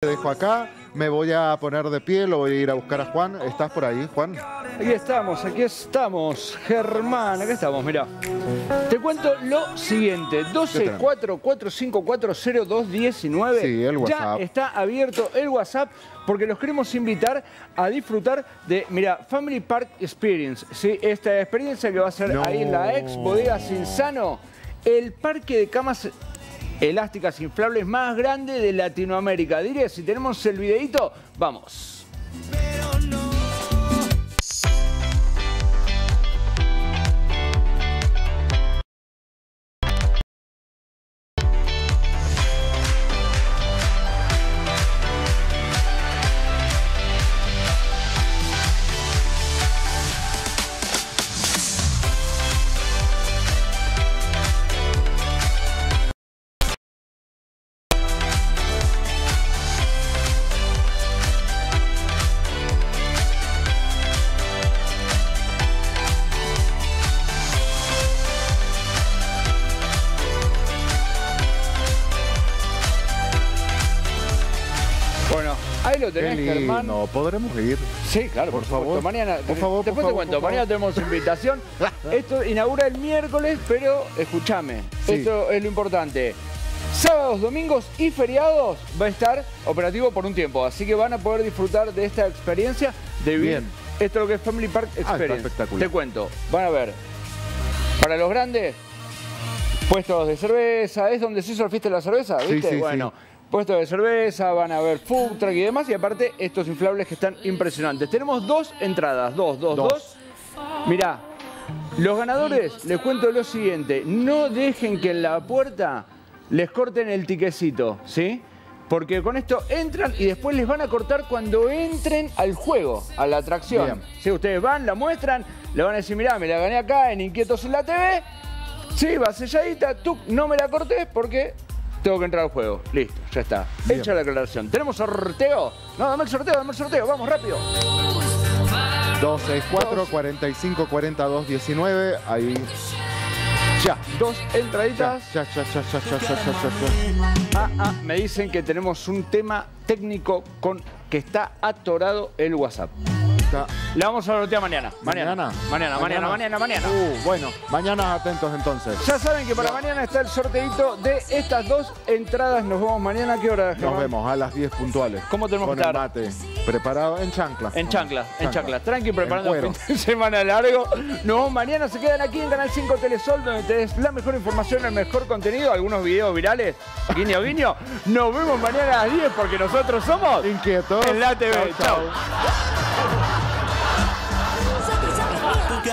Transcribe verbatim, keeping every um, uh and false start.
dejo acá. Me voy a poner de pie, lo voy a ir a buscar a Juan. ¿Estás por ahí, Juan? Aquí estamos, aquí estamos, Germán, aquí estamos, mirá. Te cuento lo siguiente, doce cuatro cuatro cinco cuatro cero dos uno nueve. Sí, el WhatsApp. Ya está abierto el WhatsApp porque los queremos invitar a disfrutar de, mira, Family Park Experience, ¿sí? Esta experiencia que va a ser no. ahí en la ex bodega Cinzano, el parque de camas elásticas inflables más grande de Latinoamérica. Diría, si tenemos el videito, vamos. Pero no. Ahí lo tenés, Germán. No, ¿podremos ir? Sí, claro, por, por favor. Mañana, por favor, después por te cuento, favor, mañana tenemos invitación. Esto inaugura el miércoles, pero escúchame, sí. Esto es lo importante. Sábados, domingos y feriados va a estar operativo por un tiempo, así que van a poder disfrutar de esta experiencia de bien. Esto es lo que es Family Park Experience. Ah, espectacular. Te cuento, van a ver, para los grandes, puestos de cerveza, es donde se hizo la fiesta de la cerveza, ¿viste? Sí, sí, bueno. Sí. Puestos de cerveza, van a ver food truck y demás. Y aparte, estos inflables que están impresionantes. Tenemos dos entradas, dos, dos, dos. dos. Mirá, los ganadores, les cuento lo siguiente. No dejen que en la puerta les corten el tiquecito, ¿sí? Porque con esto entran y después les van a cortar cuando entren al juego, a la atracción. Si ustedes van, la muestran, le van a decir, mirá, me la gané acá en Inquietos en la T V. Sí, va selladita, tú no me la cortes porque... tengo que entrar al juego. Listo, ya está. Bien. Hecha la aclaración. ¿Tenemos sorteo? No, dame el sorteo, dame el sorteo. Vamos, rápido. dos seis cuatro, cuatro cinco cuatro dos uno nueve. Ahí. Ya. Dos entraditas. Ya, ya, ya, ya, ya, ya, ya, ya. Ah, ah, me dicen que tenemos un tema técnico con que está atorado el WhatsApp. Está. Le vamos a sortear mañana. Mañana. Mañana, mañana, mañana, mañana. mañana. Uh, bueno, mañana atentos entonces. Ya saben que para mañana está el sorteito de estas dos entradas. Nos vemos mañana. ¿A qué hora, Germán? Nos vemos a las diez puntuales. ¿Cómo tenemos con que estar? El mate preparado en chancla. En chancla, en chancla. Tranqui, preparando el fin de semana largo. Nos vemos mañana. Se quedan aquí en Canal cinco Telesol, donde tenés la mejor información, el mejor contenido, algunos videos virales. Guiño, guiño. Nos vemos mañana a las diez porque nosotros somos Inquietos en la T V. Chau.